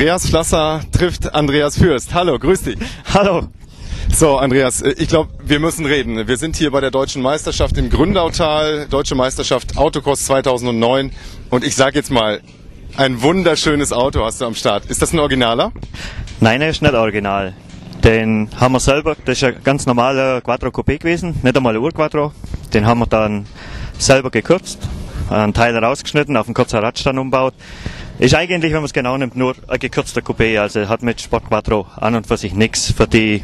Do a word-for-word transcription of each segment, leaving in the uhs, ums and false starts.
Andreas Flasser trifft Andreas Fürst. Hallo, grüß dich. Hallo. So, Andreas, ich glaube, wir müssen reden. Wir sind hier bei der Deutschen Meisterschaft im Gründautal, Deutsche Meisterschaft Autocross zweitausendneun. Und ich sage jetzt mal, ein wunderschönes Auto hast du am Start. Ist das ein Originaler? Nein, er ist nicht original. Den haben wir selber, das ist ein ganz normaler Quattro Coupé gewesen, nicht einmal ein Ur-Quattro. Den haben wir dann selber gekürzt, einen Teil rausgeschnitten, auf einen kurzen Radstand umgebaut. Ist eigentlich, wenn man es genau nimmt, nur ein gekürzter Coupé, also hat mit Sport Quattro an und für sich nichts, für die,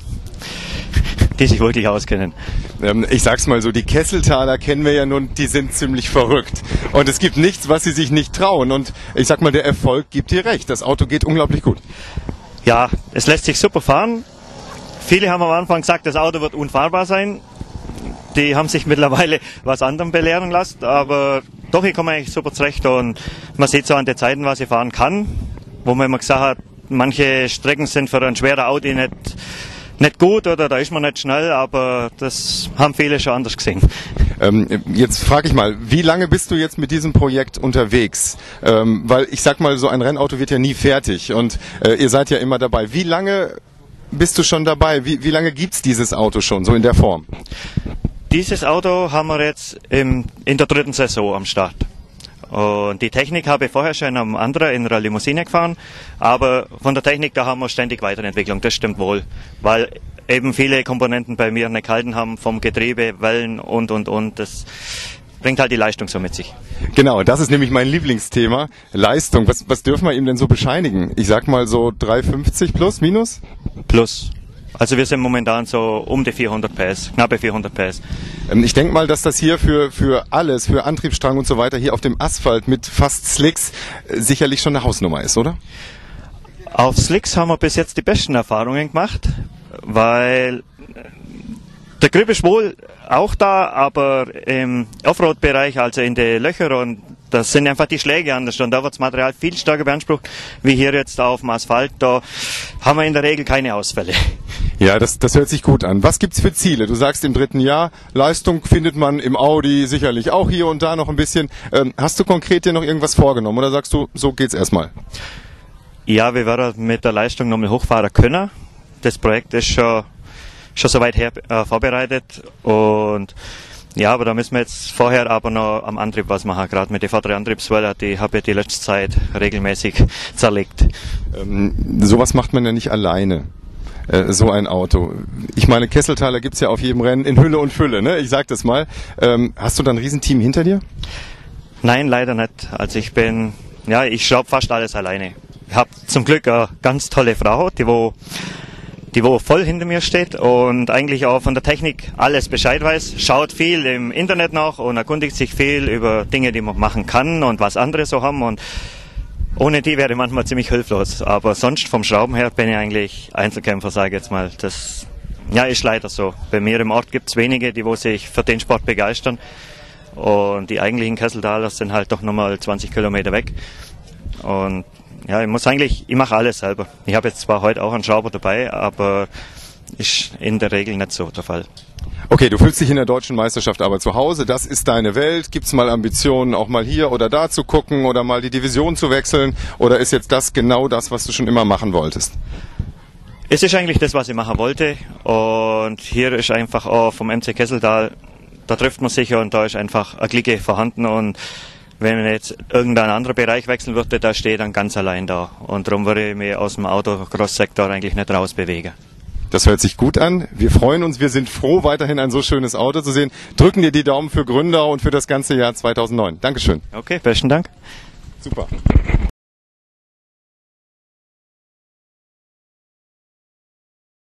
die sich wirklich auskennen. Ähm, ich sag's mal so, die Kesseltaler kennen wir ja nun, die sind ziemlich verrückt. Und es gibt nichts, was sie sich nicht trauen. Und ich sag mal, der Erfolg gibt dir recht. Das Auto geht unglaublich gut. Ja, es lässt sich super fahren. Viele haben am Anfang gesagt, das Auto wird unfahrbar sein. Die haben sich mittlerweile was anderem belehren lassen, aber doch, ich komme eigentlich super zurecht und man sieht so an den Zeiten, was ich fahren kann, wo man immer gesagt hat, manche Strecken sind für ein schwerer Audi nicht, nicht gut oder da ist man nicht schnell, aber das haben viele schon anders gesehen. Ähm, jetzt frage ich mal, wie lange bist du jetzt mit diesem Projekt unterwegs? Ähm, weil ich sag mal, so ein Rennauto wird ja nie fertig und äh, ihr seid ja immer dabei. Wie lange bist du schon dabei? Wie, wie lange gibt's dieses Auto schon, so in der Form? Dieses Auto haben wir jetzt im, in der dritten Saison am Start. Und die Technik habe ich vorher schon am anderen in einer Limousine gefahren, aber von der Technik, da haben wir ständig Weiterentwicklung, das stimmt wohl, weil eben viele Komponenten bei mir nicht gehalten haben, vom Getriebe, Wellen und, und, und, das bringt halt die Leistung so mit sich. Genau, das ist nämlich mein Lieblingsthema, Leistung. Was, was dürfen wir ihm denn so bescheinigen? Ich sag mal so dreihundertfünfzig plus, minus? Plus. Also wir sind momentan so um die vierhundert P S, knappe vierhundert P S. Ich denke mal, dass das hier für, für alles, für Antriebsstrang und so weiter, hier auf dem Asphalt mit fast Slicks äh, sicherlich schon eine Hausnummer ist, oder? Auf Slicks haben wir bis jetzt die besten Erfahrungen gemacht, weil der Grip ist wohl auch da, aber im Offroad-Bereich, also in den Löchern, und das sind einfach die Schläge anders und da wird das Material viel stärker beansprucht, wie hier jetzt auf dem Asphalt. Da haben wir in der Regel keine Ausfälle. Ja, das, das hört sich gut an. Was gibt's für Ziele? Du sagst im dritten Jahr, Leistung findet man im Audi sicherlich auch hier und da noch ein bisschen. Ähm, hast du konkret dir noch irgendwas vorgenommen oder sagst du, so geht's erstmal? Ja, wir werden mit der Leistung nochmal hochfahren können. Das Projekt ist schon schon soweit her äh, vorbereitet und ja, aber da müssen wir jetzt vorher aber noch am Antrieb was machen, gerade mit der vorderen Antriebswelle, die habe ich die letzte Zeit regelmäßig zerlegt. Ähm, sowas macht man ja nicht alleine, äh, so ein Auto. Ich meine, Kesseltaler gibt's ja auf jedem Rennen in Hülle und Fülle, ne? Ich sag das mal. Ähm, hast du da ein Riesenteam hinter dir? Nein, leider nicht. Also ich bin, ja, ich schraube fast alles alleine. Ich habe zum Glück eine ganz tolle Frau, die wo die wo voll hinter mir steht und eigentlich auch von der Technik alles Bescheid weiß, schaut viel im Internet nach und erkundigt sich viel über Dinge, die man machen kann und was andere so haben, und ohne die wäre ich manchmal ziemlich hilflos. Aber sonst vom Schrauben her bin ich eigentlich Einzelkämpfer, sage ich jetzt mal. Das ja, ist leider so. Bei mir im Ort gibt es wenige, die wo sich für den Sport begeistern, und die eigentlichen Kesseltaler sind halt doch nochmal zwanzig Kilometer weg. Und ja, ich muss eigentlich, ich mache alles selber. Ich habe jetzt zwar heute auch einen Schrauber dabei, aber ist in der Regel nicht so der Fall. Okay, du fühlst dich in der Deutschen Meisterschaft aber zu Hause, das ist deine Welt. Gibt's mal Ambitionen, auch mal hier oder da zu gucken oder mal die Division zu wechseln? Oder ist jetzt das genau das, was du schon immer machen wolltest? Es ist eigentlich das, was ich machen wollte, und hier ist einfach auch vom M C Kesseltal, da trifft man sich und da ist einfach eine Clique vorhanden, und wenn jetzt irgendein anderer Bereich wechseln würde, da stehe ich dann ganz allein da. Und darum würde ich mich aus dem Autocross-Sektor eigentlich nicht rausbewegen. Das hört sich gut an. Wir freuen uns, wir sind froh, weiterhin ein so schönes Auto zu sehen. Drücken dir die Daumen für Gründau und für das ganze Jahr zweitausendneun. Dankeschön. Okay, besten Dank. Super.